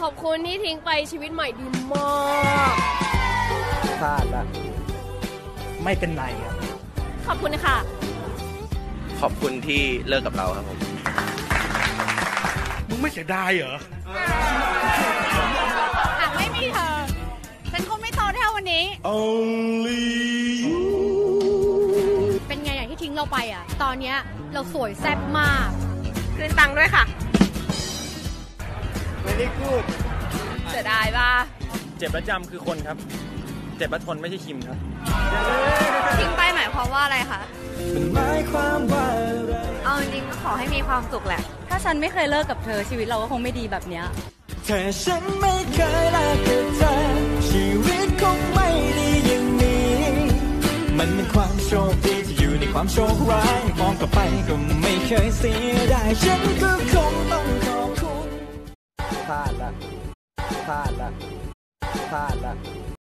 อบคุณที่ทิ้งไปชีวิตใหม่ดีมากพลาดละไม่เป็นไรครับขอบคุณค่ะขอบคุณที่เลิกกับเราครับผมมึงไม่เสียดายเหรอหากไม่มีเธอฉันคงไม่โตเท่าวันนี้ Only you เป็นไงอย่างที่ทิ้งเราไปอ่ะตอนเนี้ยเราสวยแซ่บมากคืนตังค์ด้วยค่ะไม่ได้พูดเสียดายป่ะเจ็บประจำคือคนครับเจ็บประทนไม่ใช่คิมครับทิ้งไปหมายความว่าอะไรคะมันหมายความว่าอะไรเอาจริงๆก็ขอให้มีความสุขแหละถ้าฉันไม่เคยเลิกกับเธอชีวิตเราก็คงไม่ดีแบบเนี้ยถ้าฉันไม่เคยเลิกกับเธอชีวิตคงไม่ดีอย่างนี้มันเป็นความโชคดีที่อยู่ในความโชคร้ายมองกลับไปก็ไม่เคยเสียดายฉันก็คงต้องขอบคุณพลาดละ